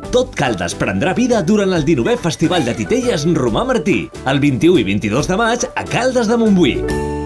Tot Caldes prendrà vida durant el 19è Festival de Titelles Romà Martí, el 21 i 22 de maig a Caldes de Montbui.